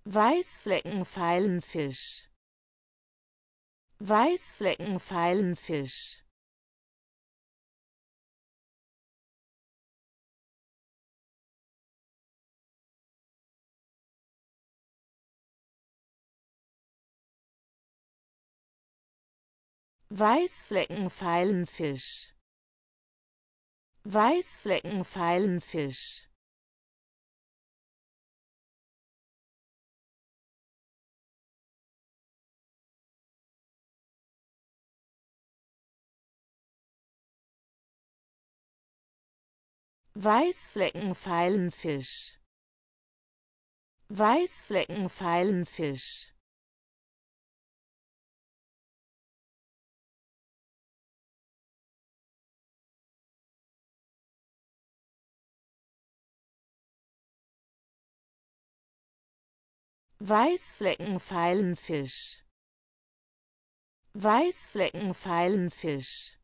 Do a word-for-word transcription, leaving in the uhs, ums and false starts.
Weißflecken filefish, Weißflecken filefish, Weißflecken filefish, Weißflecken filefish, Weißflecken filefish, Weißflecken filefish, Weißflecken filefish, Weißflecken filefish,